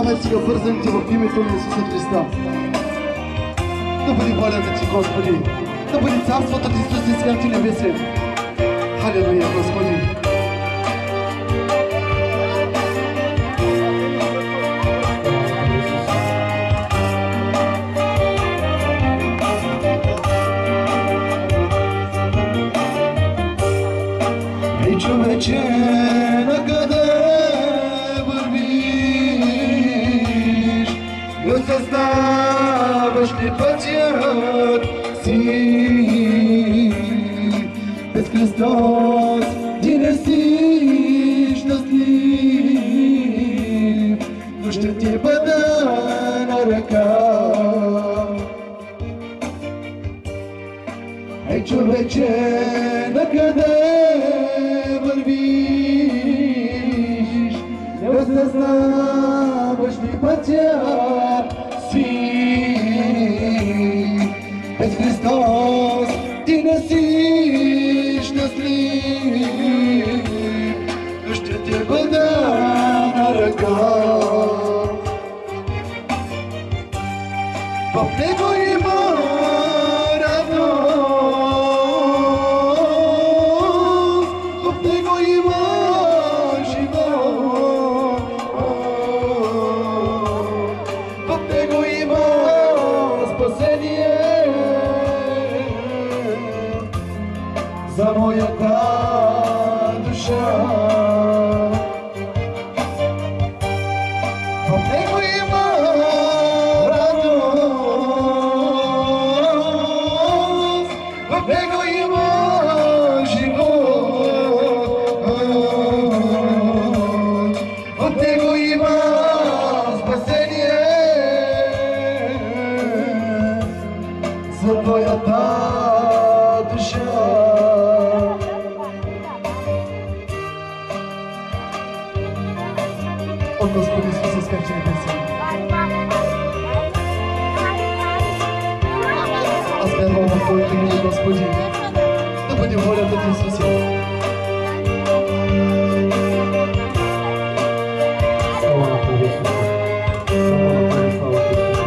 Хайде сега бързайте в името на Исуса Христа. Да бъде волята Ти, Господи. Да бъде царството Ти, Исус, и святи небесен. Халелуя, Господи. Човече, накъде вървиш, да съзнаваш ли пътят си? Без Христос ти не си щастлив, но ще ти бъда на ръка. Ей, човече, накъде вървиш, да съзнаваш ли пътя си? Без Христос ти не си щастлив, но ще те бъда на ръка. В Него има за моята душа. В Него има радост, в Него има живот, в Него има спасение за твоята душа. О, Господи Исусе, скачи небеса. Аз вярвам в Твоето име, Господи. Да бъде волята Ти, Исусе. Слава на Тебе, Исусе. Слава на Тебе, слава Ти, Исусе.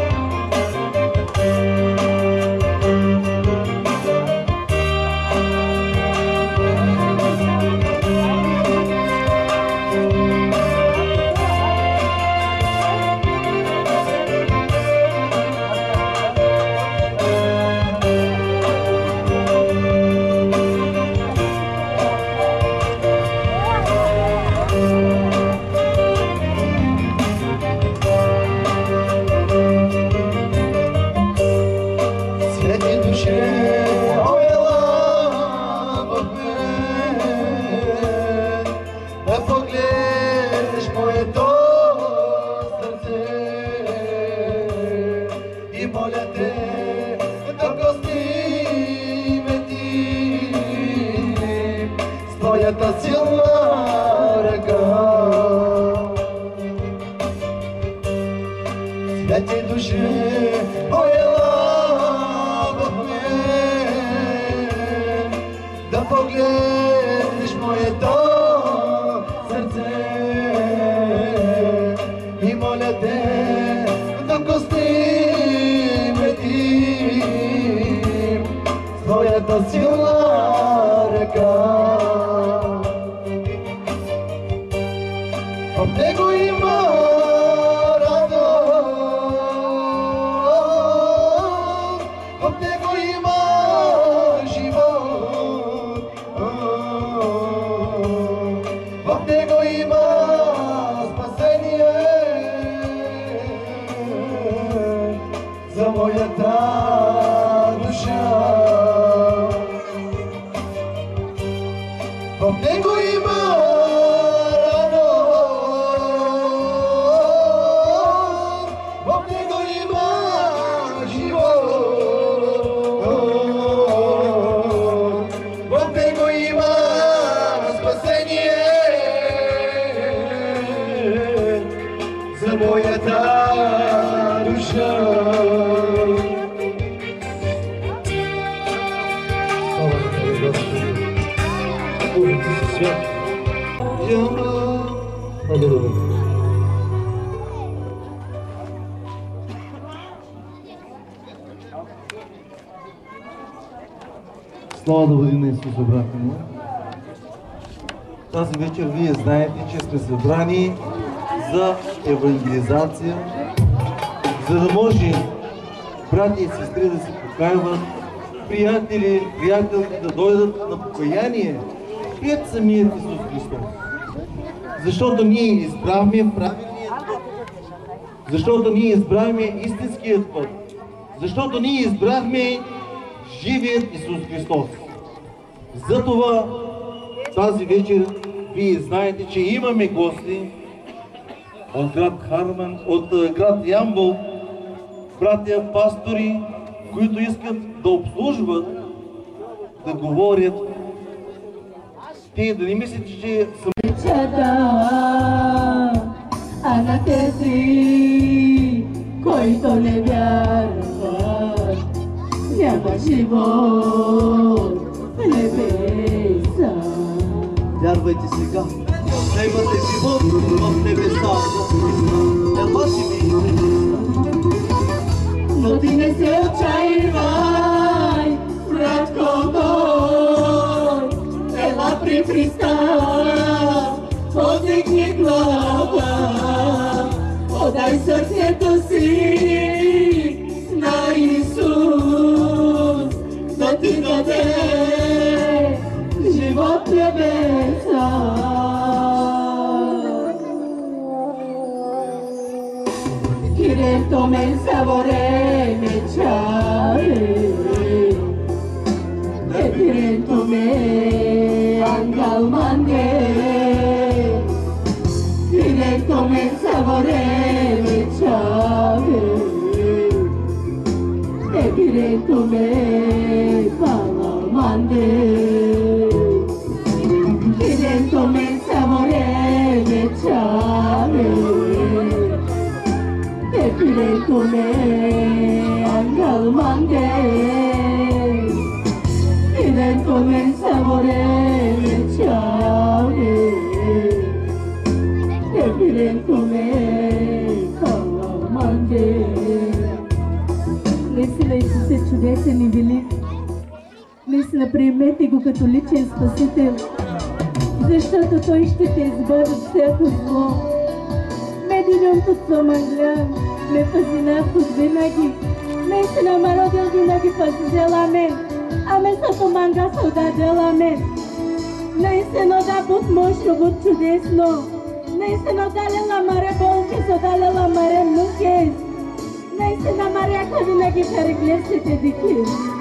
Твоята силна ръка. Святи души, ела в мен, да погледнеш моето сърце и моля те да гостим ти с твоята силна ръка. В Него има радост, в Него има живот, в Него има спасение за моята душа. В Него има моята душа. Слава на Тебе, Господи. Боже, Ти си свят. Алелуя. Слава да бъде на Исус, брата му. Тази вечер вие знаете, че сме събрани за евангелизация, за да може брати и сестри да се покайват, приятелки да дойдат на покаяние пред самият Исус Христос. Защото ние избрахме правилният път, защото ние избрахме истинският път, защото ние избрахме живият Исус Христос. Затова тази вечер вие знаете, че имаме гости от град Харман, от град Ямбол, братя пастори, които искат да обслужват, да говорят. Те да не мислите, че са... А на тези, които не вярват, няма живот в небеса. Вярвайте сега, да имате живот в небеса. Ела си ми. Но ти не се отчаивай, братко мой, ела при Христа, подигни глава, подай сърцето си на Исус, да ти даде живот небеса. Kirento men savore me chare, e kirento me angal mande. Kirento men savore me chare, e kirento me angal mande. Kirento men savore me chare. Kirento me angal mande, kirento me savore me chave, kirento me angal mande. Наистина Исус е чудесен и велик. Наистина приемете го като личен спасител, защото Той ще те избави от всяко зло. Медиумто Соманглян ме пази Господ винаги. Наистина ме родил винаги пазил, амен. Амен сато манга саудадел, амен. Наистина да буд мощно, буд чудесно. Наистина далела маре болки, далела маре мукес. Наистина Марияка винаги переглесите дики.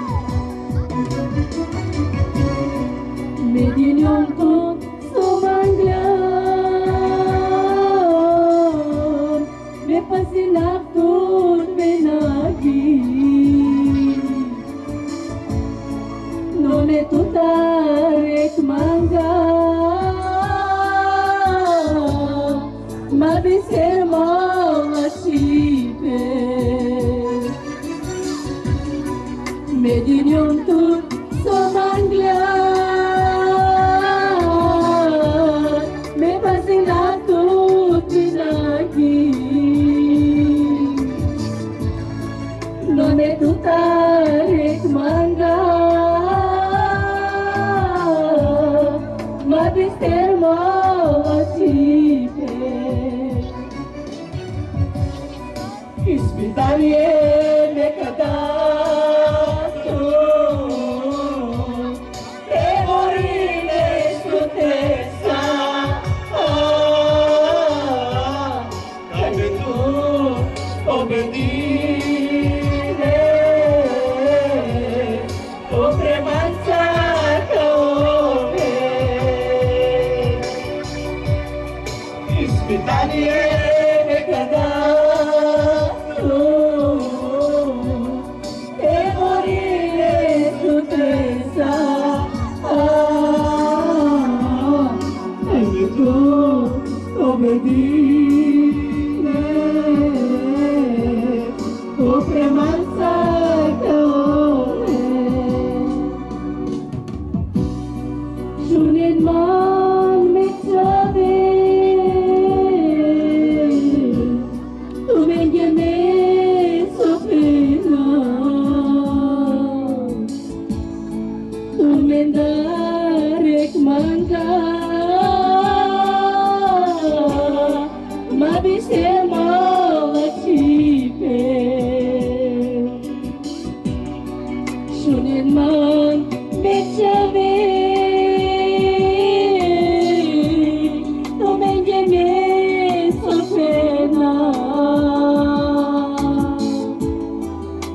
Медиумто Соманглян ме пази Господ винаги, но не тутарек манга, ма бисер мала шипе. Медиум тут Соманглян ме пази Господ винаги, но не тутарек манга, ма бисер мала шипе. Изпитание нека дадо, те бори нещо теса, където победи. Изпитание нека дадо, те бори нещо теса, където победи. Sunin man mit sabe, tu me llames sopena, tu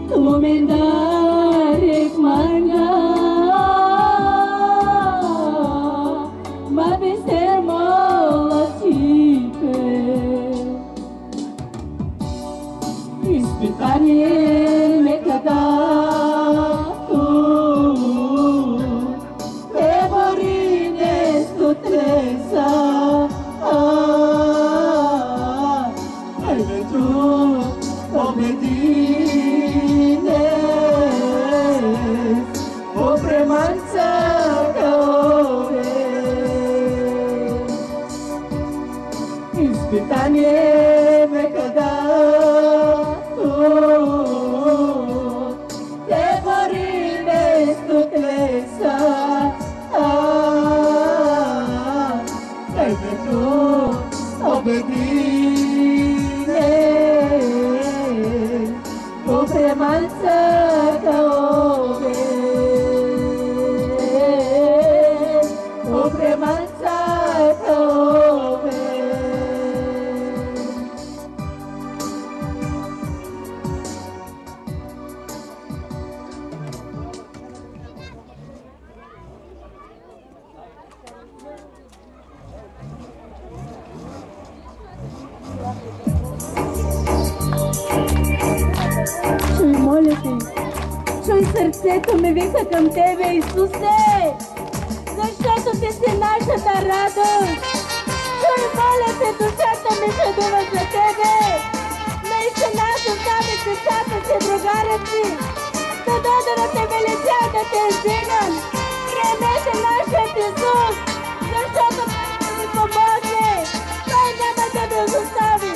Tumendarek manga Mabester mola cipe Испытание ме когда-то Те бори несто треса Ай ветру победи Испытание ме когда-то Те бори вместо клеса Където победи не Попреманца каове Попреманца каове Чуй, моля те, чуй сърцето ми вика към тебе, Исусе, защото ти си нашата радост. Чуй, моля те, душата ми жадува за тебе. Наистина аз оставих децата си, другарят си, да дойда да те велича, да те издигам. Приемете нашият Исус, защото Той ще ни помогне. Той няма да ви изостави.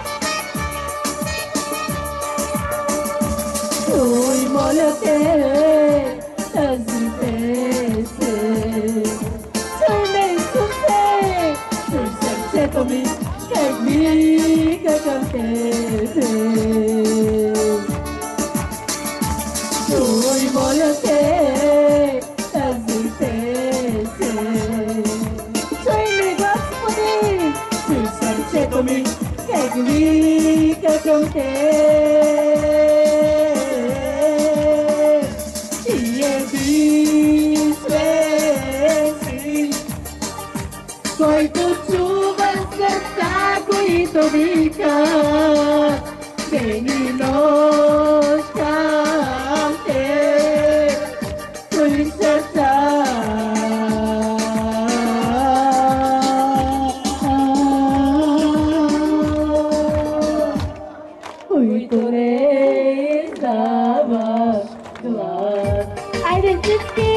Чуй, моля те, тази песен. Чуй ме, Исусе, чуй сърцето ми, как вика към тебе. Чуй, моля те, тази песен. Чуй ме, Господи, чуй сърцето ми, как вика към тебе. Който чува сърца, които викат ден и нощ към те, кои сърца. Които не издават глас. Айде всички!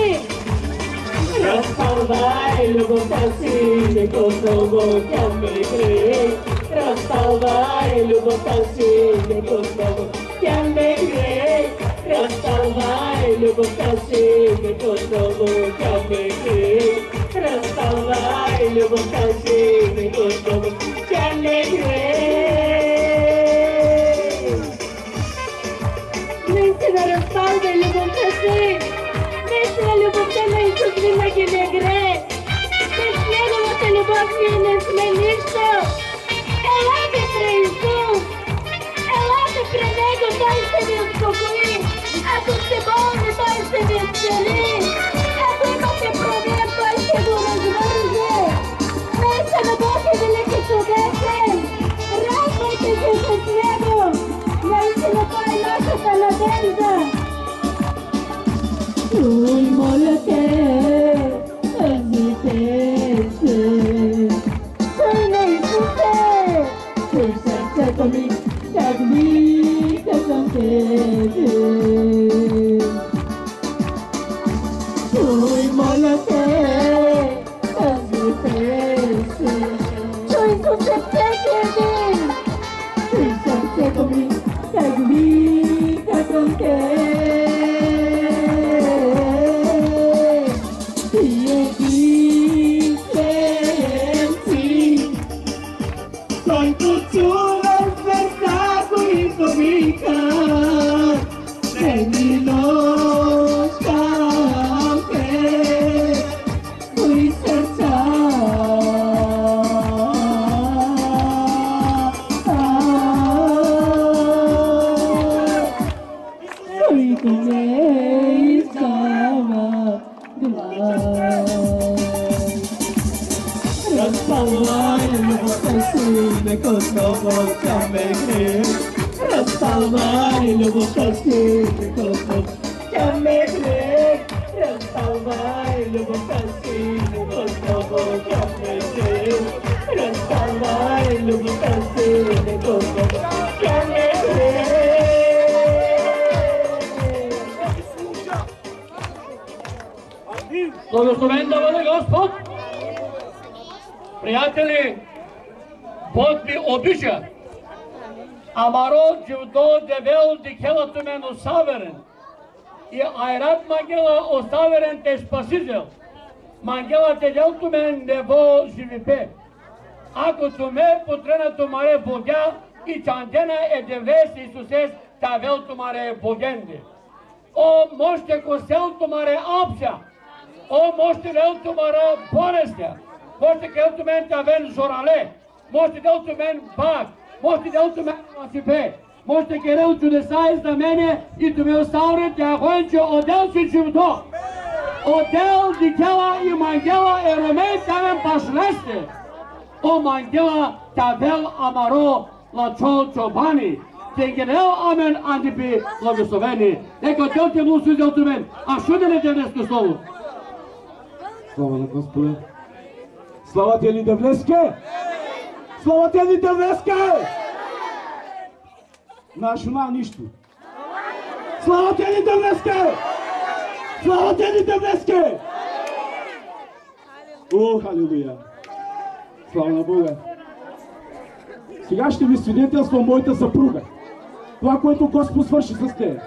Разпалвай любовта си, некосново тя ме грее. Разпалвай любовта си, некосново тя ме грее. Разпалвай любовта си, некосново тя ме грее. Разпалвай любовта си, некосново тя ме грее. Наистина разпалвай любовта си. Наистина любовта на Исус винаги не грее. Без Неговата любов ние не сме нищо. Елате при Исус. Елате при Него, Той ще ви успокои. Ако сте болни, Той ще ви изцели. Ако имате проблем, Той ще го развърже. Наистина Бог е велики чудесен. Радвайте се с Него. Наистина Той е нашата надежда. Чуй, моля те, тази песен. Чуй ме, Исусе, чуй сърцето ми, как вика към тебе. Чуй, моля те, тази песен. Чуй, Исусе, всеки един. Чуй сърцето ми, как вика към тебе. Който чува сърца, които викат който не издава глас. Разпалвай любовта си, нека отново тя ме грее. Разпалвай любовта си, нека отново тя ме грее. Разпалвай любовта си, нека отново тя ме грее. Разпалвай любовта си, нека отново тя ме грее. Благословен да бъде Господ! Приятели, Бог ви обича. Амаро дживдо девел дикелато мен осаверен. И айрат мангела осаверен те спасител. Мангела те делто мен нево живипе. Ако туме потрена тумаре Богя и чандена е девлес Исусес тавел тумаре Богенде. О, можете косел тумаре апся. О, можете дел тумара болестя. Можете делто мен тавен жорале. Можете делто мен бак. Можете делто мен масипе. Можете керел чудеса и знамение и туме оставре тяхоенче отдел си живото. Отдел дикела и мангела е ромей тавен пашлесте. О, мангела тавел амаро лачол чобани. Тенгенел амен андипи благословени. Нека отделте млусу делто мен. А шудене днеско слово. Слава на Господа! Слава ти ли Девлеске? Слава ти ли Девлеске? Нашуна нищо. Слава ти ли Девлеске? Слава ти ли Девлеске? О, халилуя! Слава на Бога! Сега ще ви свидетелствам моята съпруга. Това, което Господ свърши с тея.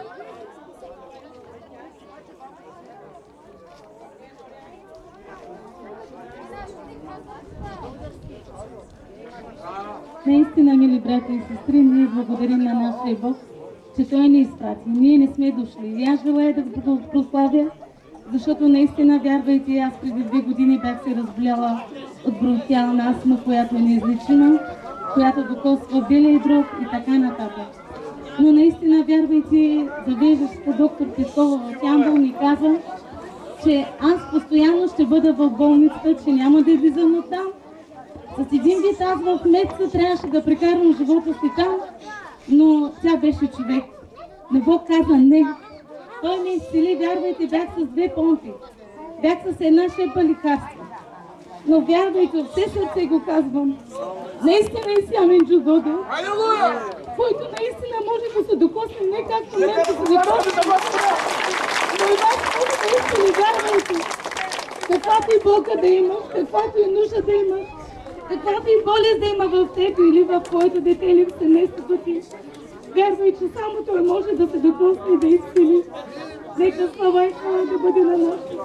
Наистина, мили брати и сестри, ние благодарим на нашия Бог, че Той ни изпрати. Ние не сме дошли. И аз желая да го прославя, защото наистина, вярвайте, аз преди 2 години бях се разболяла от бронхиална астма, която е неизлечима, която докосва белия дроб и така нататък. Но наистина, вярвайте, завеждащата доктор Петкова в Ямбол ми каза, че аз постоянно ще бъда в болницата, че няма да излизам от там. С един вид аз в месеца трябваше да прекарвам живота си там, но тя беше човек. Но Бог каза не. Той ме изцели, вярвайте, бях с 2 помпи. Бях с една шепа лекарства. Но вярвайте, от все сърце го казвам. Наистина е Сямен Джудоде, който наистина може да се докосне, не както мен да се докосне. Но и вас може наистина, вярвайте. Каквато и болка да имаш, каквато и нужда да имаш, каквато и болест да има в теб или в твоето дете или в семейството ти. Вярвай, че само Той може да се докосне и да изцели. Нека слава и хвала да бъде на нашия.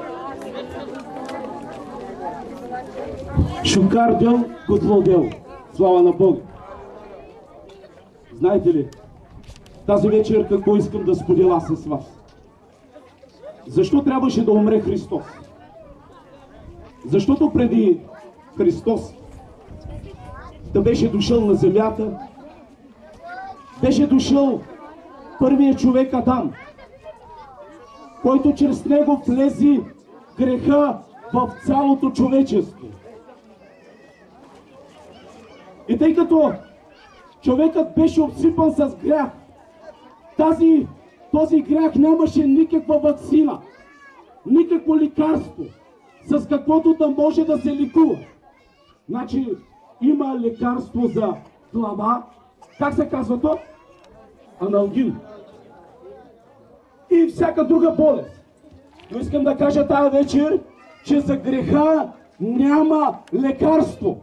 Шукар дел, котло дел. Слава на Бога! Знаете ли, тази вечер какво искам да споделя с вас? Защо трябваше да умре Христос? Защото преди Христос да беше дошъл на земята, беше дошъл първият човек Адам, който чрез него влезе греха в цялото човечество. И тъй като човекът беше обсипан с грях, този грях нямаше никаква ваксина, никакво лекарство, с каквото да може да се лекува. Значи има лекарство за глава, как се казва то? Аналгин. И всяка друга болест. Но искам да кажа тая вечер, че за греха няма лекарство.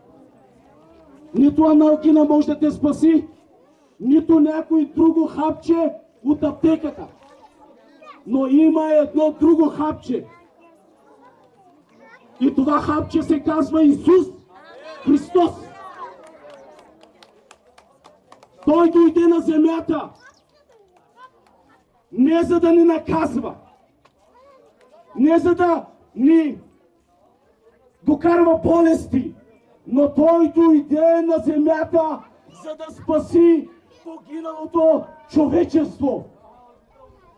Нито аналгина може да те спаси, нито някой друго хапче от аптеката. Но има едно друго хапче. И това хапче се казва Исус Христос. Той дойде на земята не за да ни наказва, не за да ни докарва болести, но Той дойде на земята, за да спаси погиналото човечество.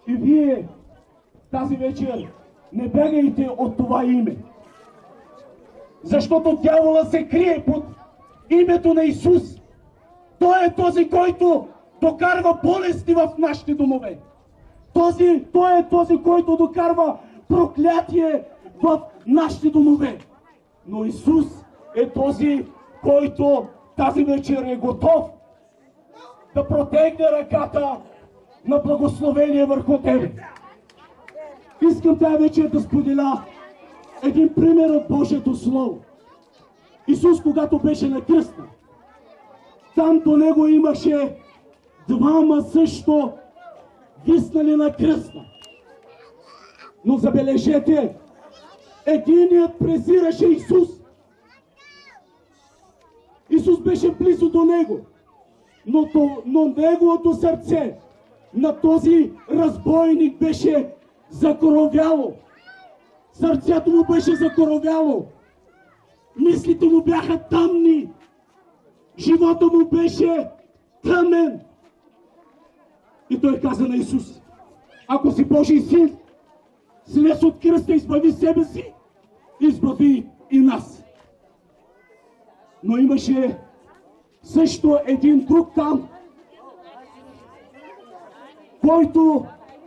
И вие тази вечер не бягайте от това име. Защото дявола се крие под името на Исус. Той е този, който докарва болести в нашите домове. Той е този, който докарва проклятие в нашите домове. Но Исус е този, който тази вечер е готов да протегне ръката на благословение върху тебе. Искам тази вечер да споделя един пример от Божието Слово. Исус, когато беше на кръста, там до него имаше двама също виснали на кръста. Но забележете, единият презираше Исус. Исус беше близо до него, но неговото сърце на този разбойник беше закоровяло. Сърцето му беше закоровяло. Мислите му бяха тъмни. Живота му беше тъмен. И той каза на Исус: ако си Божий син, слез от кръста, избави себе си, избави и нас. Но имаше също един друг там, който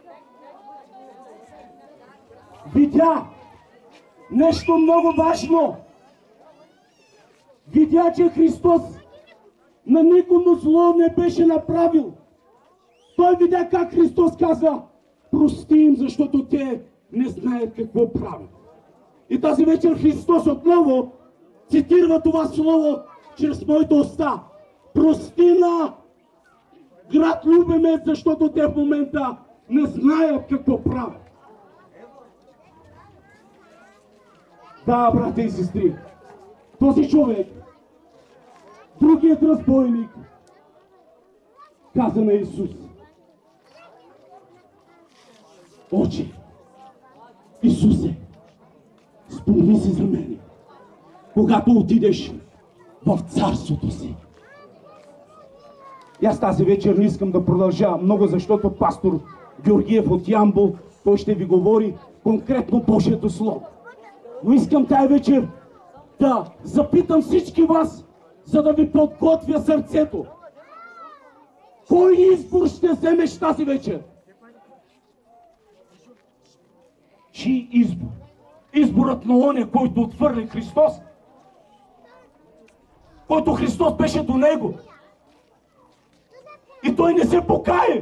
видя нещо много важно. Видя, че Христос на никому зло не беше направил. Той видя как Христос каза: прости им, защото те не знаят какво правят. И тази вечер Христос отново цитира това слово чрез моите уста: прости на град Любимец, защото те в момента не знаят какво правят. Да, брата и сестри, този човек, другият разбойник, каза на Исус: Отче, Исусе, спомни си за мене, когато отидеш в царството си. И аз тази вечер не искам да продължавам много, защото пастор Георгиев от Ямбол, той ще ви говори конкретно Божието Слово. Но искам тази вечер да запитам всички вас, за да ви подготвя сърцето. Кой избор ще вземеш тази вечер? Чий избор? Изборът на оня, който отвърли Христос, който Христос беше до него. И той не се покае.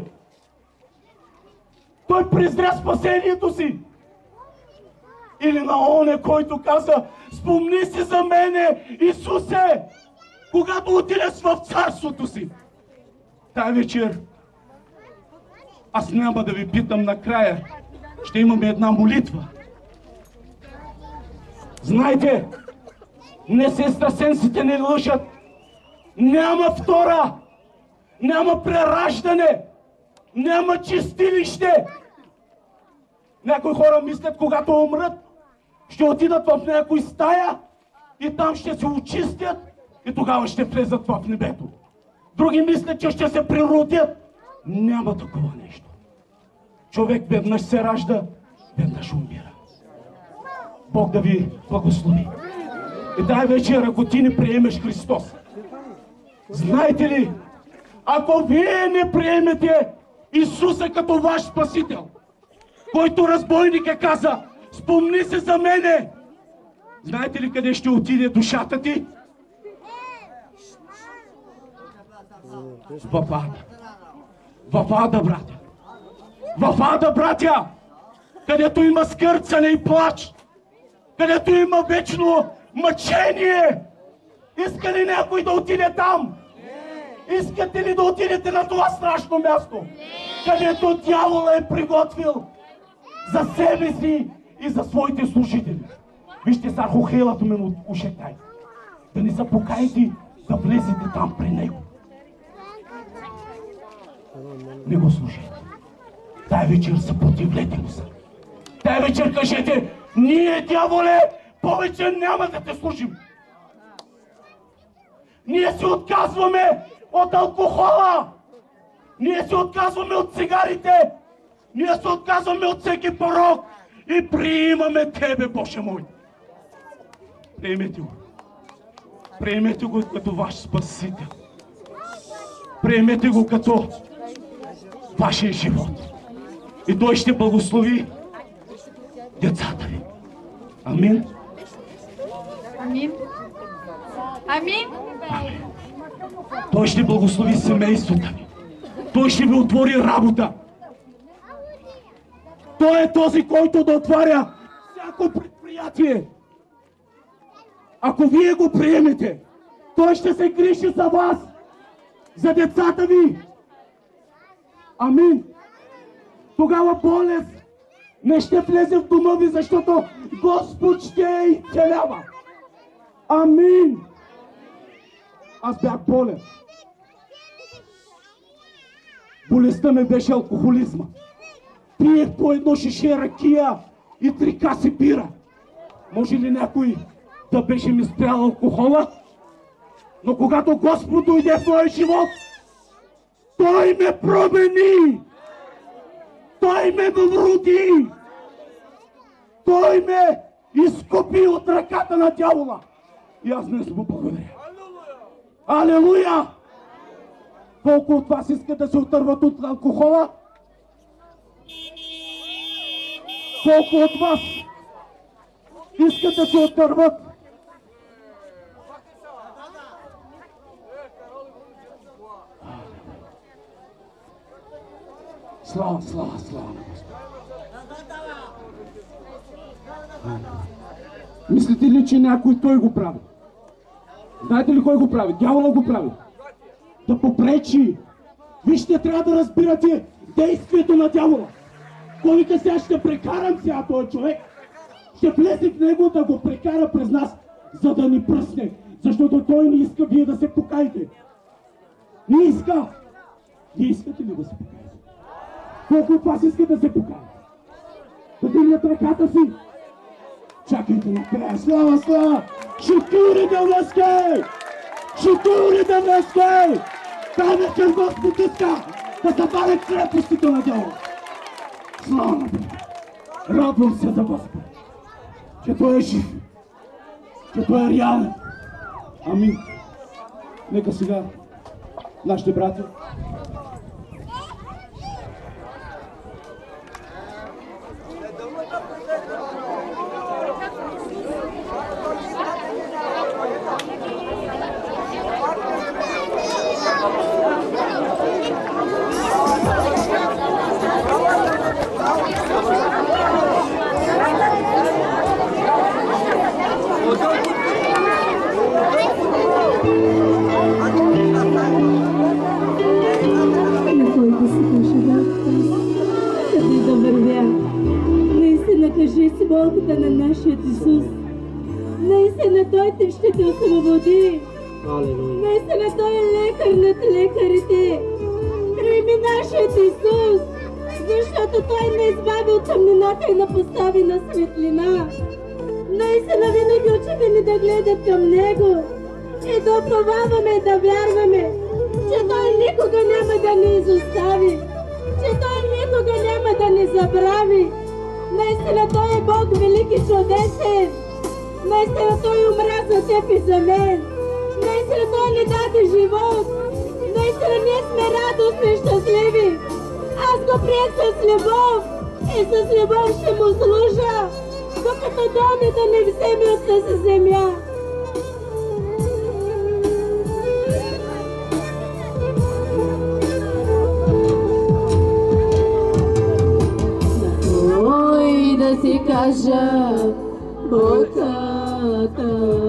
Той презря спасението си. Или на оня, който каза: спомни си за мене, Исусе, когато отидеш в царството си. Тая вечер аз няма да ви питам накрая. Ще имаме една молитва. Знаете, днес екстрасенсите не лъжат. Няма втора, няма прераждане, няма чистилище. Някои хора мислят, когато умрат, ще отидат в някой стая и там ще се очистят и тогава ще влезат в небето. Други мислят, че ще се природят. Няма такова нещо. Човек веднъж се ражда, веднъж умира. Бог да ви благослови. И дай вечер, ако ти не приемеш Христос, знаете ли, ако вие не приемете Исуса като ваш Спасител, който разбойника каза: спомни се за мене, знаете ли къде ще отиде душата ти? В ада. В ада, братя. В ада, братя, където има скърцане и плач, където има вечно мъчение. Иска ли някой да отиде там? Искате ли да отидете на това страшно място, където дявола е приготвил за себе си и за своите служители? Вижте са хохелата ми от ушетай. Да не се покаете да влезете там при него. Не го слушайте. Тая вечер съпротивлете му се. Тая вечер кажете: ние, дяволе, повече няма да те служим. Ние се отказваме от алкохола. Ние се отказваме от цигарите. Ние се отказваме от всеки порок и приемаме Тебе, Боже мой. Приемете го. Приемете го като ваш Спасител. Приемете го като вашия живот. И Той ще благослови децата ви. Амин. Амин. Амин. Той ще благослови семействата ви. Той ще ви отвори работа. Той е този, който да отваря всяко предприятие. Ако вие го приемете, Той ще се грижи за вас, за децата ви. Амин. Тогава болест не ще влезе в дома ви, защото Господ ще я изцелява. Амин. Аз бях болен. Болестта ми беше алкохолизма. Пиех по едно шише ракия и 3 каси бира. Може ли някой да беше ми спрял алкохола? Но когато Господ дойде в моя живот, Той ме промени. Той ме вроди. Той ме изкупи от ръката на дявола. И аз днес му благодаря. Алелуя! Колко от вас искат да се отърват от алкохола? Колко от вас искат да се отърват? Слава, слава, слава на Господа. Мислите ли, че някой Той го прави? Знаете ли кой го прави? Дявола го прави. Да попречи. Вижте, трябва да разбирате действието на дявола. Кой вика, сега ще прекарам сега този човек. Ще влезе в него да го прекара през нас, за да ни пръсне. Защото той не иска вие да се покаете. Не иска. Вие искате ли да се покаете? Колко от вас иска да се покаете? Да дигнат ръката си. Чакайте накрая. Слава, слава! Шутури да влескай! Шутури да влескай! Тази вечер Господ иска да забавя крепостите на дявола. Слава на Бога! Радвам се за Господ, че Той е жив, че Той е реален. Амин. Нека сега нашите брати кажи си болката на нашия Исус. Наистина Той те ще те освободи. Наистина Той е лекар над лекарите. Приеми нашият Исус, защото Той не избави от тъмнината и напостави на светлина. Наистина винаги очите ни да гледат към Него и да уповаваме и да вярваме, че Той никога няма да ни изостави, че Той никога няма да ни забрави. Наистина Той е Бог велик и чудесен. Наистина Той умря за теб и за мен. Наистина Той ни даде живот. Наистина ние сме радостни и щастливи. Аз го приех с любов и с любов ще му служа, докато дойде да ни вземе от тази земя. Да си кажа болката,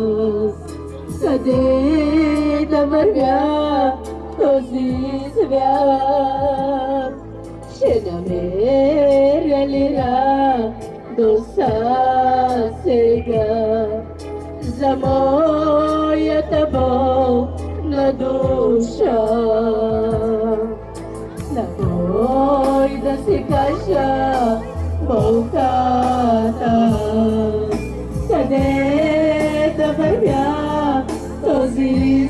къде да вървя този свят, ще намеря ли радостта сега за моята болна душа. На кой да си кажа болката, къде да вървя този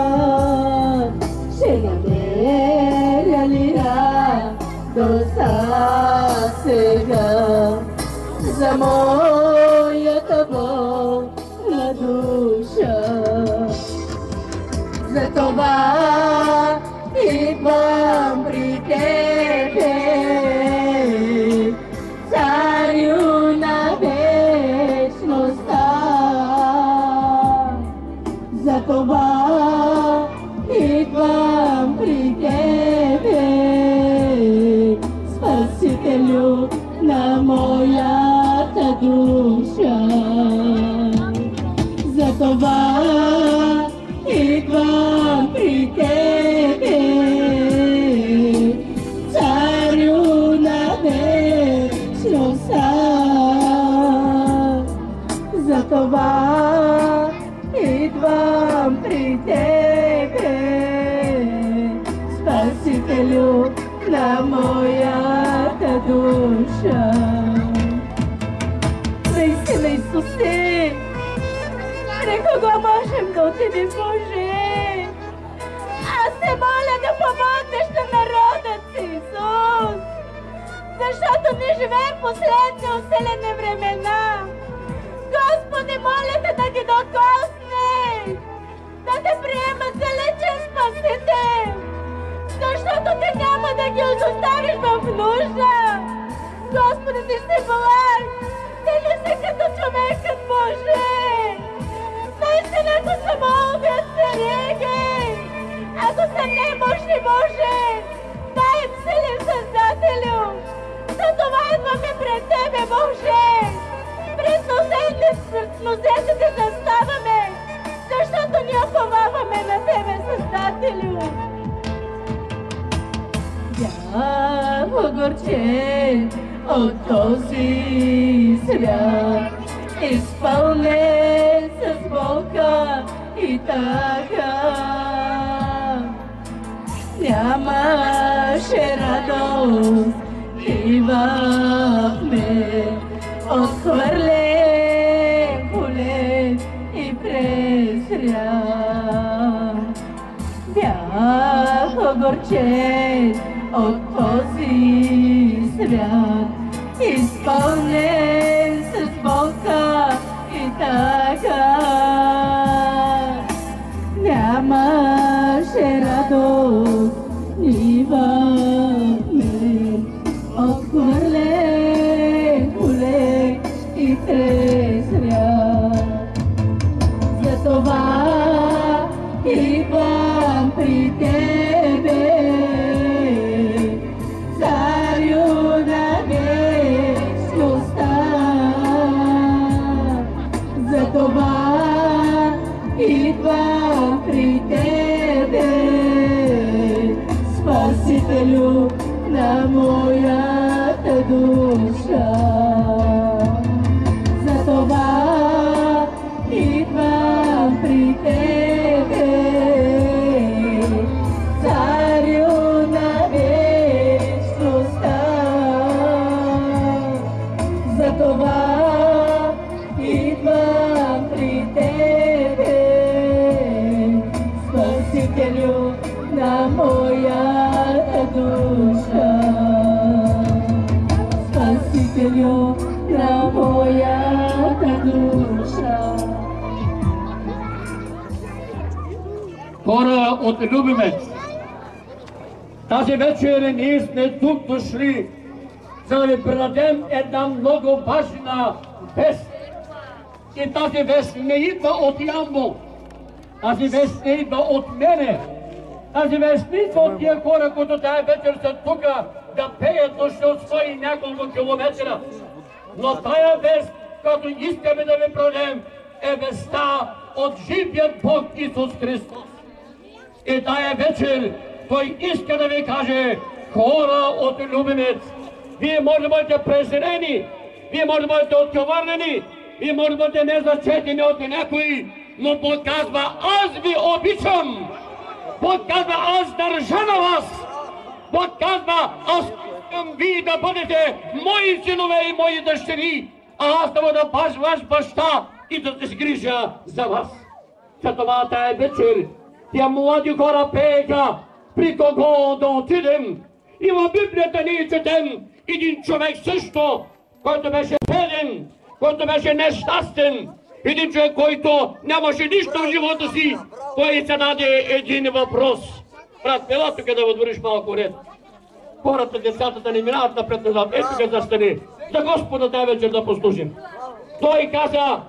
свят, ще намеря ли радостта за моята болна душа. Затова идвам при тебе, царю на вечността. Затова идвам при тебе, Спасителю на моята душа. Затова идвам при тебе, царю на вечността. Затова идвам при тебе, Спасителю на моята душа. Наистина, Исусе, при кого можем да отидем, Боже? Аз се моля да помогнеш на народът си, Исус, защото ние живеем в последни усилени времена. Господи, моля те да ги докоснеш, да те приемат за личен Спасител, защото ти няма да ги оставиш в нужда. Господи, ти си благ, ти не си като човекът, Боже. Наистина, ако са молбят сериги, ако са немощни, Боже, дай им сили, Създателю. Затова идваме пред Тебе, Боже. Пред нозете ти заставаме, защото ние уповаваме на Тебе, Създателю. Бях огорчен от този свят, изпълнен с болка и тъга. Нямаше радост и в мен, отхвърлен, болен и презрян. Бях огорчен от този свят, изпълнен с болка и тъга. Нямаше радост ни в мен, отхвърлен, болен и презрян. Затова идвам при Тебе, царю на вечността. Затова идвам при Тебе, Спасителю на моята душа. Затова идвам при Тебе, царю на вечността. Затова идвам при Тебе, Спасителю на моята душа. Спасителю на моята душа. Хора от Любимец, тази вечер ние сме тук дошли, за да ви предадем една много важна вест. И тази вест не идва от Ямбол, тази вест не идва от мене, тази вест не идва от тия хора, които тази вечер са тук да пеят дошли от свои няколко километра. Но тая вест, която искаме да ви предадем, е вестта от живият Бог Исус Христос. И тая вечер Той иска да ви каже, хора от Любимец, вие може да бъдете презрени, вие може да бъдете отхвърлени, вие може да бъдете незачетени от някой, но Бог казва, аз ви обичам. Бог казва, аз държа на вас. Бог казва, аз искам вие да бъдете мои синове и мои дъщери, а аз да бъда ваш баща и да се грижа за вас. Затова тая вечер тия млади хора пееха, при кого да отидем. И в Библията ние четем един човек също, който беше беден, който беше нещастен, един човек, който нямаше нищо в живота си, той се даде един въпрос. Брат, ела тук да въдвориш малко ред. Хората, децата да не минават напред-назад. Ето тук застани. За Господа тази вечер да послужим. Той каза,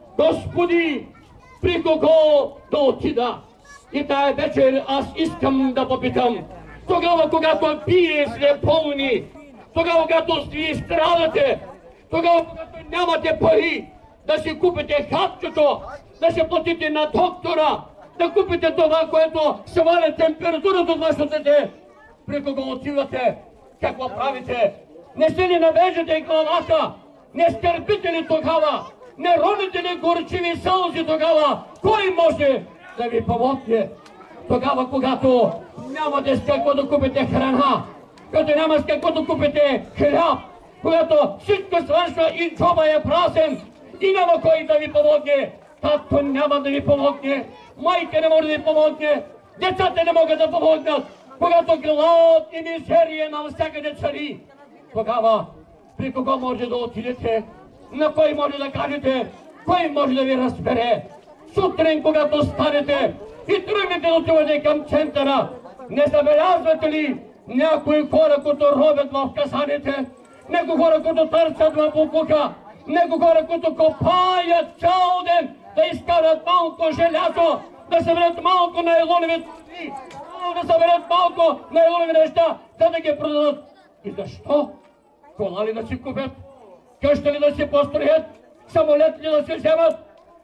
Господи, при кого да отида? И тая вечер аз искам да попитам. Тогава, когато пие сте пълни, тогава, когато вие страдате, тогава, когато нямате пари да си купите хапчето, да се платите на доктора, да купите това, което сваля температурата от вашето дете, при кого отивате, какво правите? Не се ли навеждате главата? Не скърбите ли тогава? Не родите ли горчиви сълзи тогава? Кой може да ви помогне? Тогава, когато нямате с какво да купите храна, когато няма с какво да купите хляб, когато всичко свършва и джоба е празен и няма кой да ви помогне, татко няма да ви помогне, майка не може да ви помогне, децата не могат да помогнат, когато глад и мизерия навсякъде цари, тогава при кого може да отидете, на кой може да кажете, кой може да ви разбере. Сутрин, когато станете и тръгнете да отивате към центъра, не забелязвате ли някои хора, които робят в касаните, някои хора, които търсят в буклука, някои хора, които копаят цял ден да изкарат малко желязо, да съберат малко найлонови тръби, да съберат малко найлонови неща, за да ги продадат. И защо? Кола ли да си купят? Къща ли да си построят? Самолет ли да си вземат?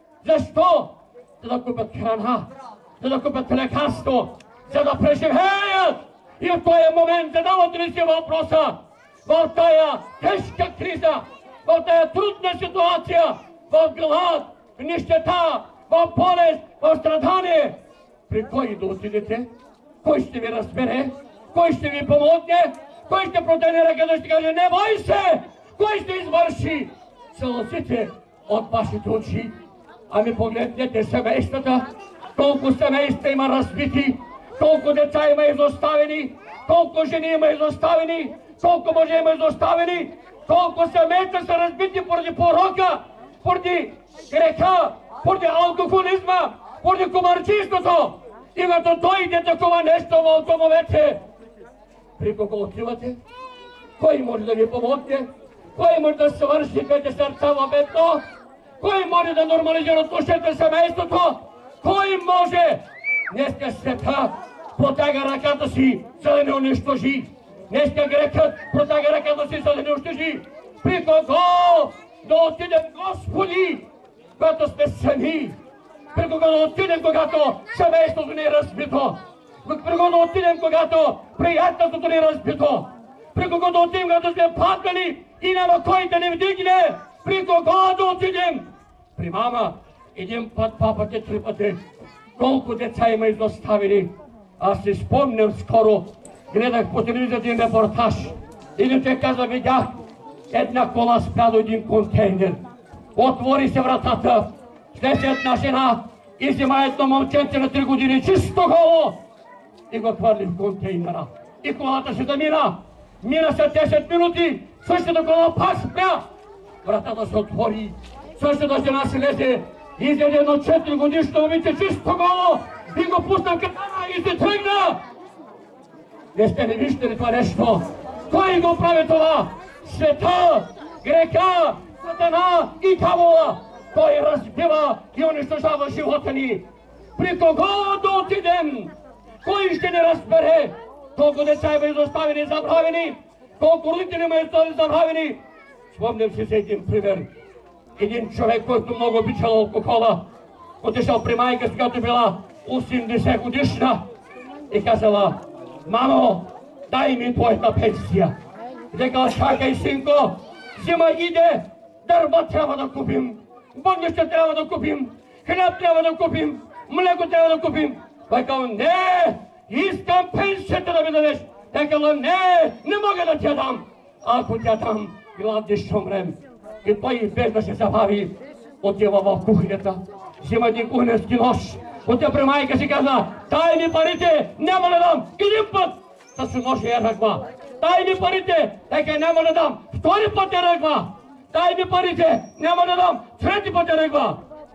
Защо? За да купят храна, за да купят лекарство, за да преживеят. И в този момент задавате ли си въпроса, в тая тежка криза, в тая трудна ситуация, в глад, в нищета, в болест, в страдание, при кой да отидете? Кой ще ви разбере? Кой ще ви помогне? Кой ще протегне ръка да ще каже, не бой се! Кой ще извърши сълзите от вашите очи? Ами погледнете семействата, колко семейства има разбити, колко деца има изоставени, колко жени има изоставени, колко мъже има изоставени, колко семейства са разбити поради порока, поради греха, поради алкохолизма, поради комарчеството. И като дойде такова нещо в домовете, при кого отивате? Кой може да ви помогне? Кой може да свърши двете сърца в едно? Кой може да нормализира отношенията в семейството? Кой може? Днеска света протяга ръката си, за да не унищожи. Днеска грехът протяга ръката си, за да не унищожи. При кого да отидем, Господи, когато сме сами? При кого да отидем, когато семейството ни е разбито? При кого да отидем, когато приятелството ни е разбито? При кого да отидем, когато сме паднали и няма кой да не вдигне? При кого да отидем? При мама. Един път, два пъти, три пъти. Колко деца има изоставили. Аз си спомням скоро, гледах по телевизията един репортаж. Един човек каза, видях една кола спря до един контейнер. Отвори се вратата. След една жена и взема едно момченце на 3 години, чисто голо, и го хвърли в контейнера. И колата се замина. Мина след 10 минути, същата кола пак спря. Вратата се отвори. Същата жена се лезе и изяде едно 4 годишно момиче, чисто голо, и го пусна в катана и се тръгна. Не сте ли виждали това нещо? Кой го прави това? Света, греха, сатана и дявола. Той разбива и унищожава живота ни. При кого да отидем? Кой ще ни разбере? Колко деца има изоставени и забравени? Колко родители има изоставени и забравени? Спомням си за един пример. Един човек, който много обичал алкохола, отишъл при майка си, когато била 80 годишна и казала, мамо, дай ми твоята пенсия. Викала, чакай, синко, зима иде, дърва трябва да купим, бъднище трябва да купим, хляб трябва да купим, млеко трябва да купим. Той казал, не, искам пенсията да ми дадеш. Тя казала, не мога да ти я дам. Ако тя дам, гладни ще умрем. И той без да се забави, отива в кухнята, взима един кухненски нож, отива при майка си каза, дай ми парите, няма да дам. Един път с нож я ръгва. Дай ми парите, така няма да дам. Втори път я ръгва. дай ми парите, няма да дам. Трети път я рекла.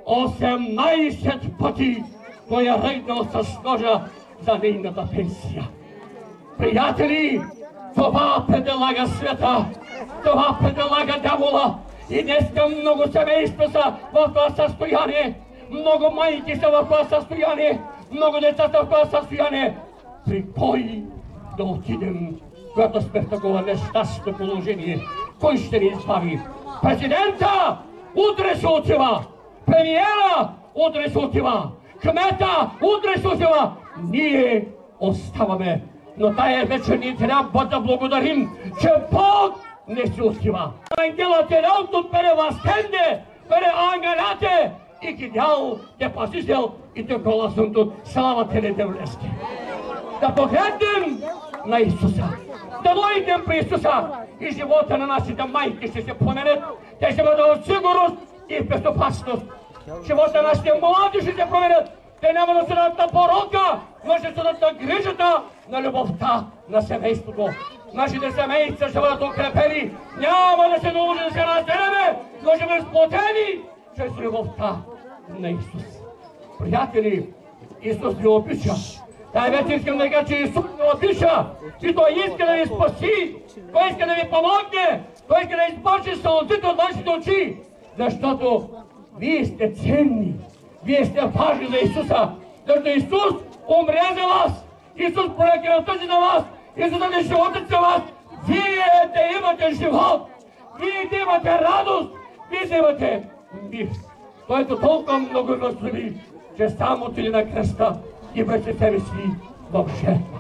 18 пъти той е регнал с ножа за нейната пенсия. Приятели, това предлага света, това предлага дявола. И днеска много семейства са в това състояние, много майки са в това състояние, много деца са в това състояние. При кой да отидем, когато сме в такова нещастно положение? Кой ще ни избави? Президента утре се отива, премиера утре се отива, кмета утре се отива. Ние оставаме, но тая вечер ни трябва да благодарим, че Бог не се отива. Ангелът е от перевъзхенде, переангеляте и гидял те пасисел и те голасът от славата не те влезте. Да погледнем на Исуса, да дойдем при Исуса и живота на нашите майки ще се променят. Те ще бъдат от сигурност и в безопасност. Живота на нашите млади ще се променят. Те няма да се дадат на порока, но ще се дадат на грижата, на любовта на семейството. Нашите семейства ще бъдат укрепени, няма да се наложи да се разделяме, но ще бъдат сплотени чрез любовта на Исус. Приятели, Исус ни обича. Тай вече искам да кажа, че Исус ни обича и Той иска да ви спаси, Той иска да ви помогне, Той иска да избърши сълзите от вашите очи, защото вие сте ценни, вие сте важни за Исуса, защото Исус умря за вас, Исус проля кръвта си за вас, Исус даде животът за вас. Вие да имате живот, вие да имате радост, вие да имате мир. Който толкова много възлюби, че сам отиде на кръста и връчи себе си в жертва.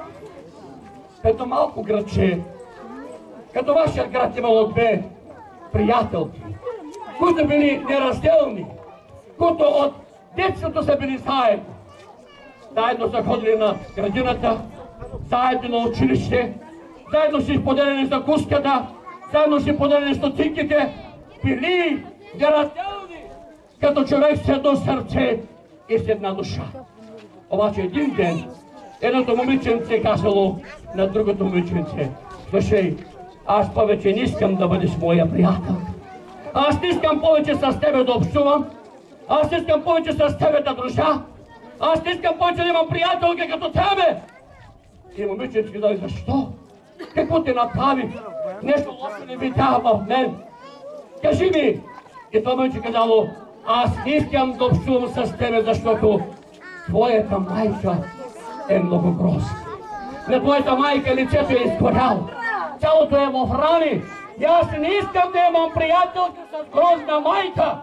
Като малко градче, като вашият град имало две приятелки, които били неразделни, които от детството са били заедно. Заедно са ходили на градината, заедно на училище, заедно си поделили закуската, заедно си поделили стотинките, били неразделни, като човек с едно сърце и с една душа. Обаче един ден едното момиченце казало на другото момиченце: слушай, аз повече не искам да бъдеш моя приятел. Аз не искам повече с тебе да общувам. Аз не искам повече с тебе да дружа. Аз не искам повече да имам приятелка като тебе. И момиченце казали: защо? Какво те направи? Нещо лошо не видя в мен. Кажи ми. И това момиче казало: аз не искам да общувам с тебе, защото твоята майка е много грозна. На твоята майка лицето е изгоряло. Цялото е в рани. И аз не искам да имам приятелка с грозна майка.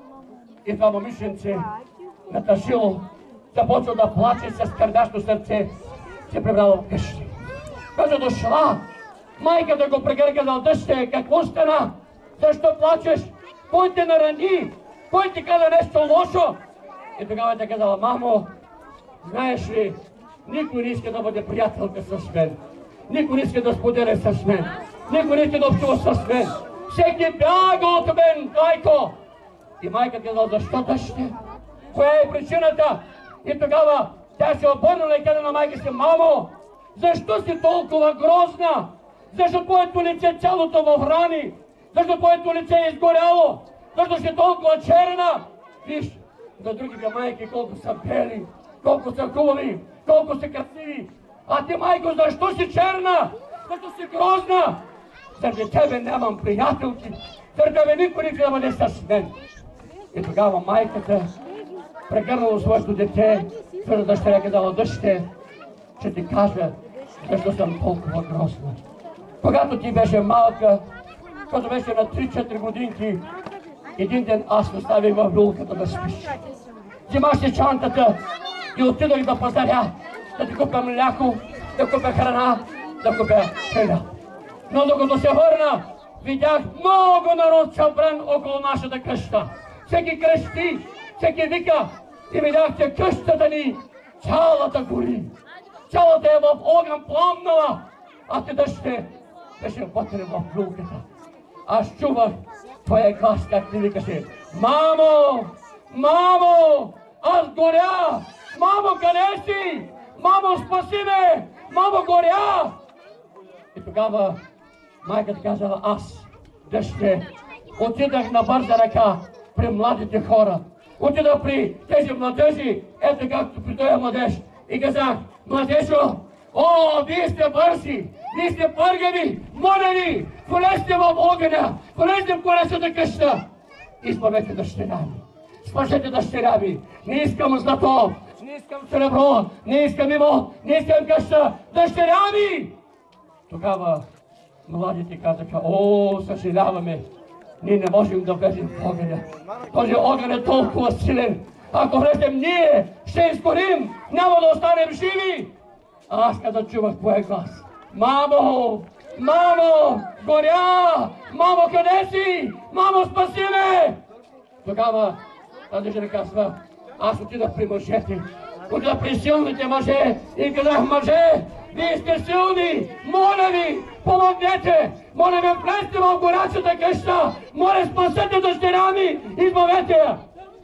И това момиченце натъжило, започва да плаче с кърдащо сърце, се прибрала в къщи. Като дошла, майката го прегърга за дъще: какво стана? Защо плачеш? Кой те нарани? Кой ти каза нещо лошо? И тогава тя казала: мамо, знаеш ли, никой не иска да бъде приятелка с мен. Никой не иска да споделя с мен. Никой не иска да общува с мен. Всеки бяга от мен, майко. И майката казала: защо дъще? Коя е причината? И тогава тя се обърнала и каза на майка си: мамо, защо си толкова грозна? Защо твоето лице цялото в рани? Защо твоето лице е изгоряло? Защо си толкова черна? Виж, за другите майки колко са бели, колко са хубави, колко са красиви. А ти, майко, защо си черна? Защо си грозна? Заради тебе нямам приятелки, заради тебе никой не иска да бъде с мен. И тогава майката прегърнала своето дете, за дъщеря казала: дъще, ще ти кажа защо съм толкова грозна. Когато ти беше малка, когато беше на 3-4 годинки, един ден аз оставих в люлката да спиш. Взимах си чантата и отидох да пазаря, да ти купя мляко, да купя храна, да купя хляб. Но докато се върна, видях много народ събран около нашата къща. Всеки крещи, всеки вика, и видях, че къщата ни цялата гори. Цялата е в огън пламнала, а ти дъще беше вътре в люлката. Аз чувах твоя глас, как ти викаше: мамо, мамо, аз горя! Мамо, къде си? Мамо, спаси ме! Мамо, горя! И тогава майката казала: аз, дъще, отидах на бърза ръка при младите хора. Отидах при тези младежи, ето както при този младеж. И казах, младежо, о, вие сте бързи, вие сте пъргави, моля ви, влезте в огъня, влезте в горещата къща. Избавете дъщеря ми, спасете дъщеря ми. Не искам злато, не искам сребро, не искам имот, не искам къща, дъщеря ми. Тогава младите казаха, о, съжаляваме, ние не можем да влезем в огъня. Този огън е толкова силен. Ако влезем ние, ще изгорим, няма да останем живи. А аз като чувах твоя глас. Мамо, мамо, горя! Мамо, къде си? Мамо, спаси ме! Тогава тази жена казва, аз отидах при мъжете, отидах при силните мъже и казах, мъже, вие сте силни, моля ви, помогнете, моля ви, влезте в горячата къща, моля, спасете дъщеря ми, избавете я.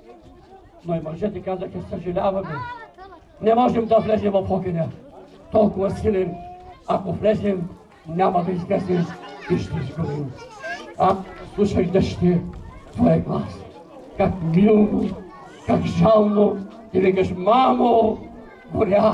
Но и мъжете казаха, съжаляваме, не можем да влезем в огъня, толкова силен, ако влезем, няма да излезем и ще изгорим. Слушах дъще твоя глас, как милно, как жално, ти викаш, мамо, горя,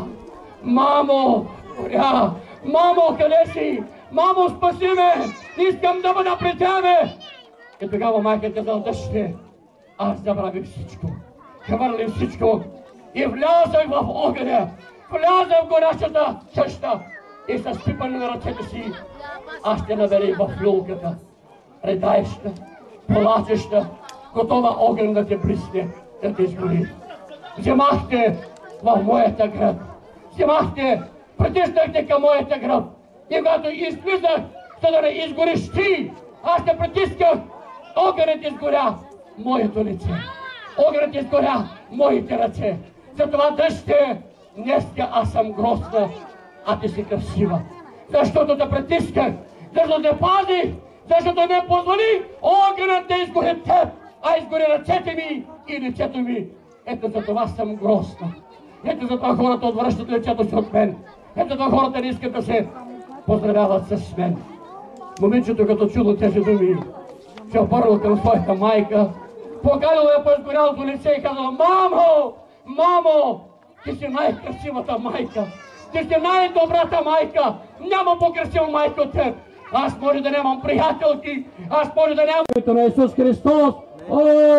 мамо, горя, мамо, къде си? Мамо, спаси ме! Искам да бъда при тебе! И тогава майка казал, дъще, аз забравих всичко, хвърлих всичко и влязах в огъня, влязах в горящата къща и с пипане на ръцете си аз ще наберих в люлката, редаеща, плачеща, готова огън да те брисне, да те изгори. Вземахте в моята гръб, вземахте, притиснахте към моята гръб и когато излизах, за да не изгориш ти, аз те притисках, огънът изгоря моето лице, огънът изгоря моите ръце. Затова дъще, днеска аз съм грозна, а ти си красива. Защото те притисках, защото те пазих, защото не позволи огънът да изгори теб, а изгори ръцете ми и лицето ми. Ето за това съм грозна. Ето за това хората отвръщат лицето си от мен. Ето за това хората не искат да се поздравяват с мен. Момичето като чуло тези думи, се обърнал към своята майка, поканил я по изгорялото лице и казал, мамо, мамо, ти си най-красивата майка. Ти си най-добрата майка. Няма по-красива майка от теб. Аз може да нямам приятелки, аз може да нямам... Името на Исус Христос, о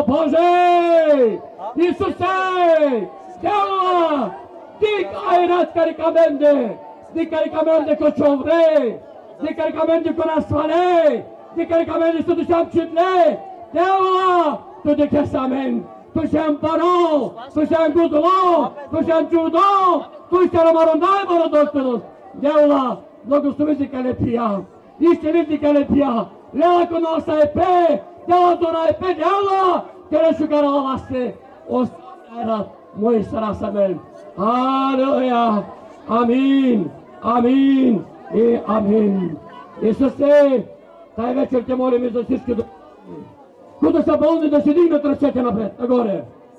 Боже! Исусе! Дела! Ти айрат caricamente! Ti caricamente con ciovre! Ti caricamente con asfale! Ti caricamente su tu siam citle! Dela! Tu de testament! Tu siam paro! Tu siam gudlo! Tu siam judo! Tu siam marondai marodostos! Dela! Благословите калепия! Изцелите калепия! Лела коноса е пе! Дела дона е пе! Дела! Тере шукарала васте! Остара мои сарасамен! Алелуя! Амин! Амин! И амин! Исусе! Тай вечер те молим и за всички които са болни да си дигнат ръцете напред, нагоре.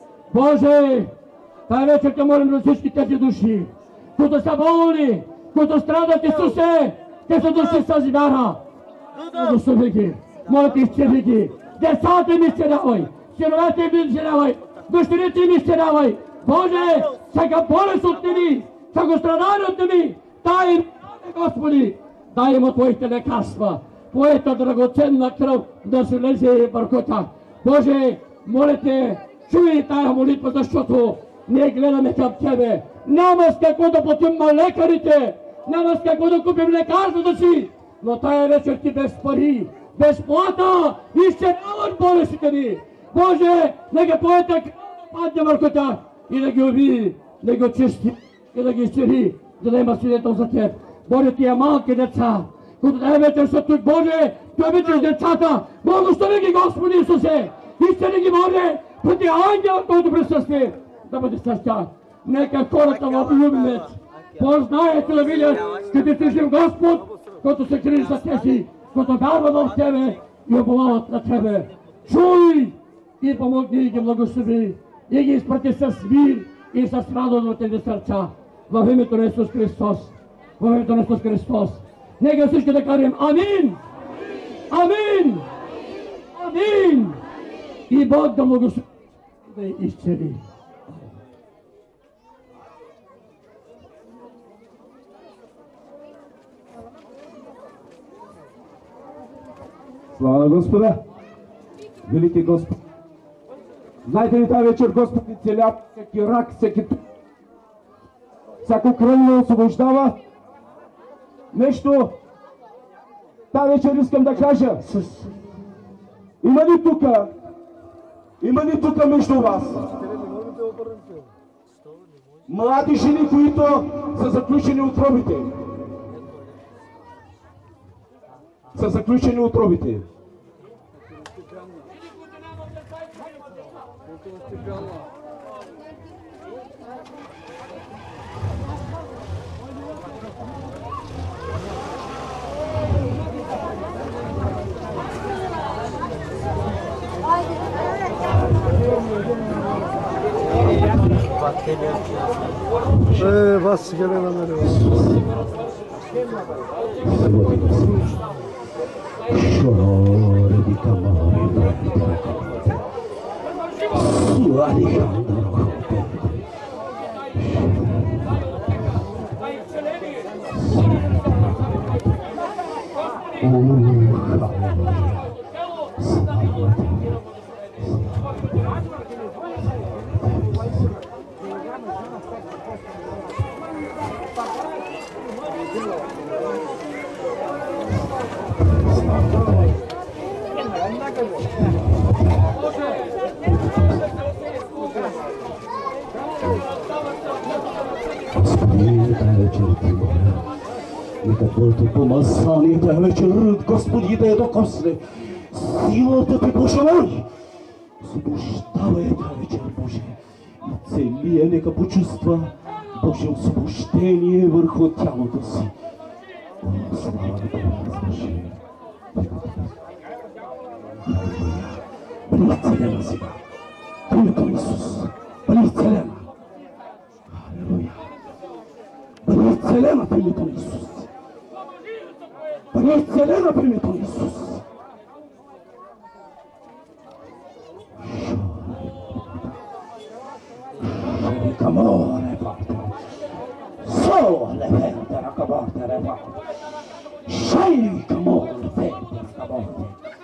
Боже! Тай вечер те молим за всички тези души, които са болни, които страдат, Исусе! Те са души с вяра! Благослови ги! Моля ти, изцели ги! Децата ми изцелявай! Синовете ми изцелявай! Дъщерите ми изцелявай! Боже! Всяка болест от неми! Всяко страдание от неми! Дай им, Господи! Дай им от Твоите лекарства! Твоята драгоценна кръв да се лезе върху тях! Боже! Моля те, чуй тая молитва, защото ние гледаме към Тебе! Няма с какво да платим на лекарите! Няма с какво да купим лекарствата си! Но тая вечер ти без пари, без плата, изцеляваш болестите ни! Боже, нека Твоята кръв падне върху тях и да ги обиди, да ги очисти и да ги изцели, за да има свидетел за Теб. Боже, тия малки деца, които тая вечер са тук, Боже, Ти обичаш децата, благослови ги, Господи Исусе! Изцели ги, Боже, преди ангел, който присъства, да бъде с тях. Нека хората в Любимец познаят и да видят, че Ти си жив Господ, който се крие за тези, които вярват в Тебе и уповават на Тебе. Чуй и помогни ги, благослови и ги изпрати с мир и с радост в тези сърца. В името на Исус Христос. В името на Исус Христос. Нека всички да кажем Амин! Амин! Амин! И Бог да му да изцели. Слава на Господа! Велики Господ! Знаете ли, тази вечер Господ ни целя всеки рак, всяко кръвно освобождава. Нещо тази вечер искам да кажа. Има ли тук между вас млади жени, които са заключени утробите? Са заключени утробите. Вас геле намерил. Нека Твоето помазание тази вечер, Господи, да я докосне. Силата Ти, Боже мой, освобождавай тази вечер, Боже. И целия нека почувства Боже освобождение върху тялото си. О, слава на Тебе, Боже. Бъди изцелена сега. Името на Исус. Бъди изцелена. Алелуя. Бъди изцелена в името на Исус. Бъди изцелена в името на Исус. Камоне, Бате. Соле, Бете, Ракабате, Ребате. Шай, камоне, Бете, Ракабате.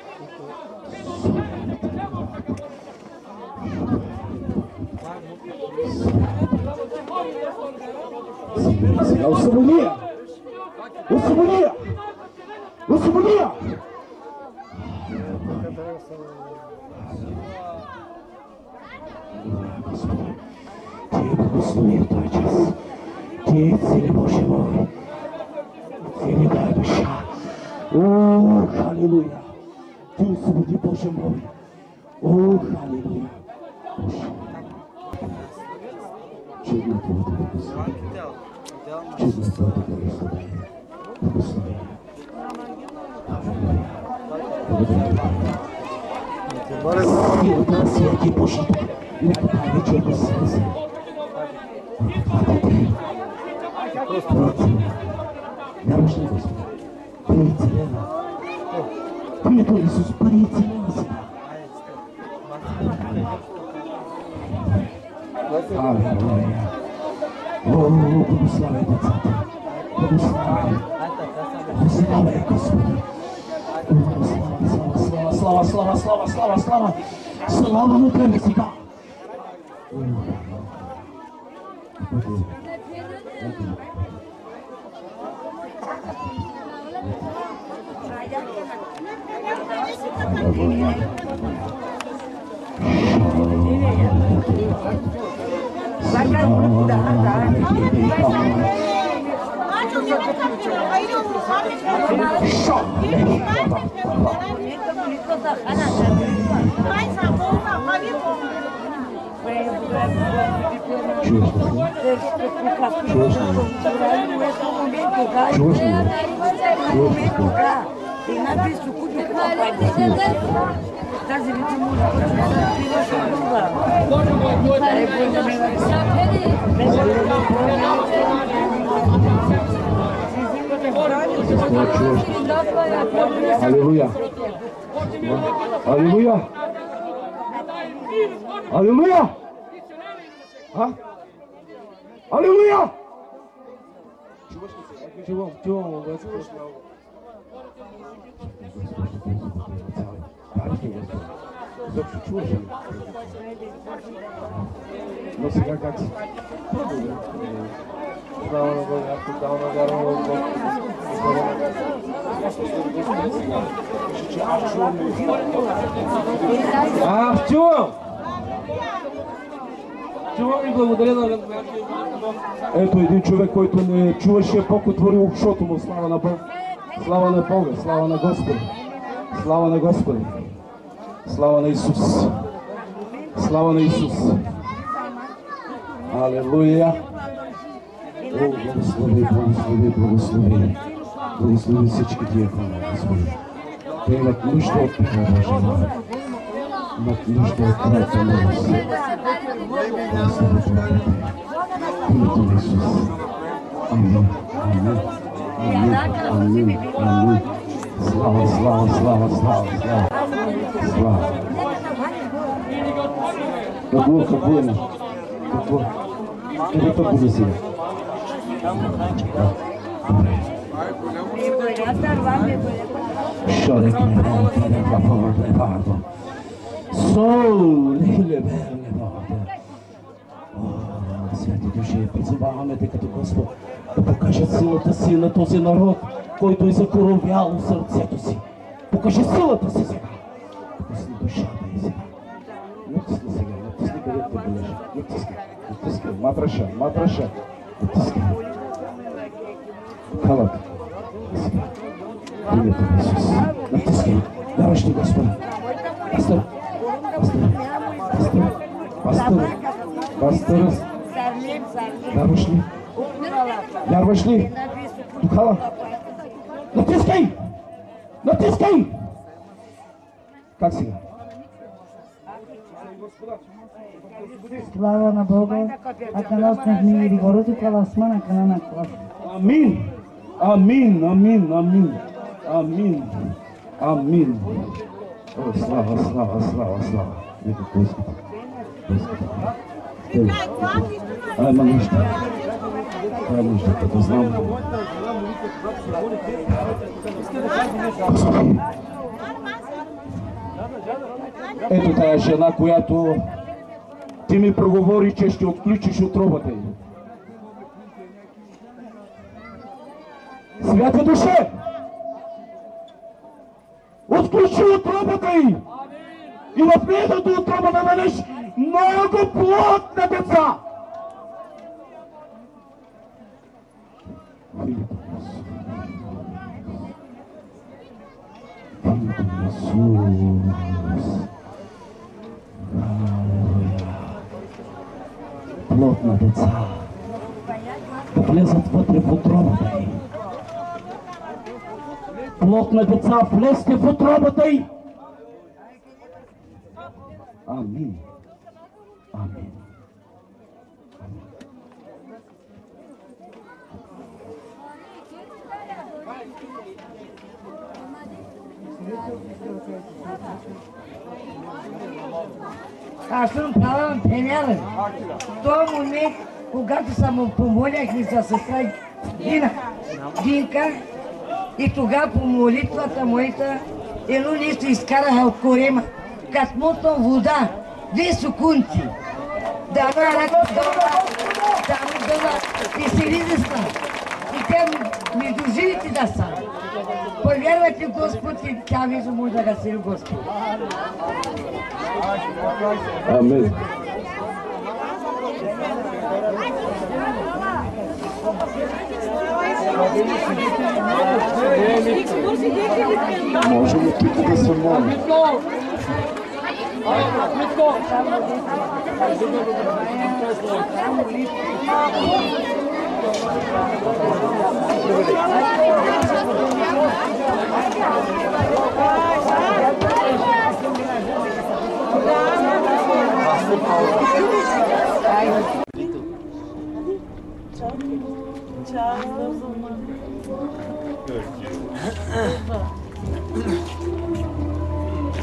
Сега освободия! Освободия! Освободия! Господи, Ти е благослови в този час. Ти цели, Боже мой. Цели дай душа. О, халилуя! Ти освободи, Боже мой. О, халилуя! Боже. Чудно Твоето благословение. Чудно Твоето благословение. Благословение. Алелуя. Благодаря. Силата на Святия Божи Дух. Нека тази вечер да се разви. Вярваш ли, Господи? Бъди целена. В името на Исус, бъди целена сега. Алелуя. О, благославяй децата. Благославяй. Благославяй, Господи. Слава, слава, слава, слава, слава. Слава на Тебе сега. Аллилуйя. Алилуя! Алилуя! А? Алилуя! Чувам, чуваш ли? Но сега как си? Слава на Бога, аз тотално вярвам в Бог. Чувам! Чувам и благодаря на Бог. Ето един човек, който не чуваше, Бог отвори ухото му. Слава на Бог. Слава на Бога, слава на Господа. Слава на Господа. Слава на Исус. Слава на Исус. Алелуя. О, благослови, благослови, благослови. Благослови всички тия хора, Господи. Те имат нужда от Така Божия. Имат нужда от Твоята милост. Името на Исус. Амин. Амин. Амин. Амин. Амин. Слава, слава, слава, слава, слава. Слава. Какво е? Какво? Къде то бъде сега? Добре. Шорек леварdo. Сол леварdo. Святи души, призоваваме те като Господ да покаже силата си на този народ, който е закоровял сърцето си. Покажи силата си сега. Натисни душата и сега. Натисни сега, натисни където те болеше. Натискай, матраша. Натискай. Халата. Сега. Името на Исус. Натискай. Даваш ли, Господи? Пастор. Вярваш ли? Духала. Натискай! Как сега? Слава на Бога, а нас не ми rigorosi kalasmana kanana klas. Амин. О, слава. Нека Господи. Ама нужда. Това е нужда, като знам. Господи. Ето тая жена, която ти ми проговори, че ще отключиш отробата й. Святи душе! Отключи отробата й! И в нейната отроба да дадеш много плод на деца! Плод на деца да влезат вътре в отробата й. Плод на деца, влезте в отробата й. Амин. Аз съм правен пенялен. В този момент, когато съм му помоляхме за сестра Динка, и тогава по молитвата моята едно нещо изкараха от корема. Като мутна вода, 2 секунди. Да и се видесна. И те между живите да са. Повярвайте Господ и тя вижда може да гасили Господ. Амин. Може ли тук да се моля?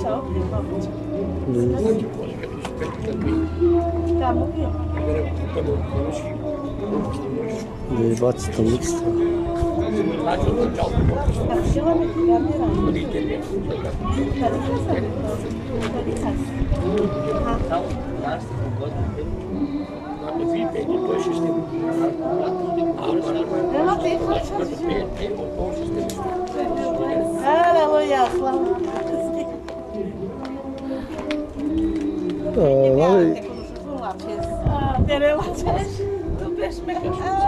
Бац, там микс. Aleluia, slavă. Te relaxezi. Tu pleci pe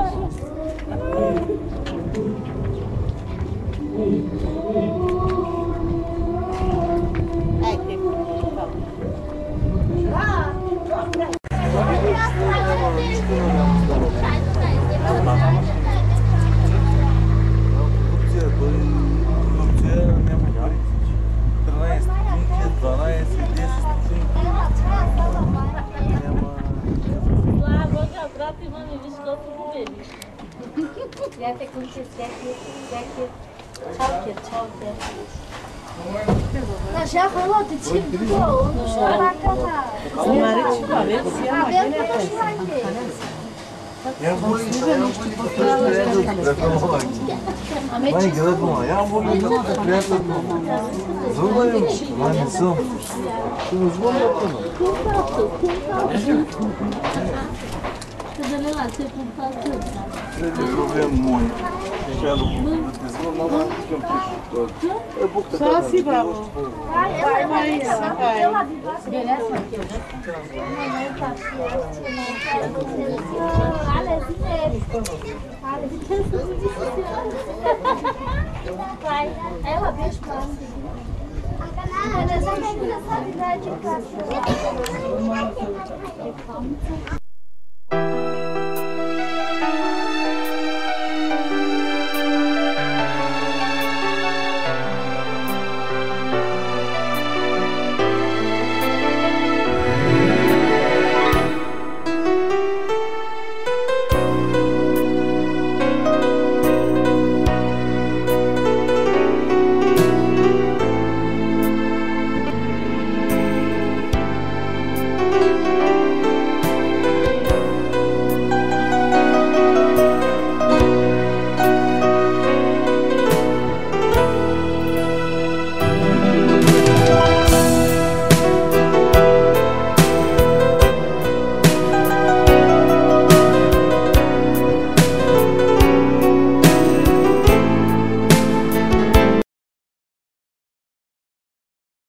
Hai, te Iată cum se seacă. Ciauche. Așa, fălote, ce două, nu știu, la canal. Avem până și la Я болит, Май играет дома. Я болит, приятно. Зубаем, маме сам. Ты не звонил оттуда? Это проблем мой. Сейчас Спасибо. Vai, Maria. Vai. Vai, ela beijo pra ela.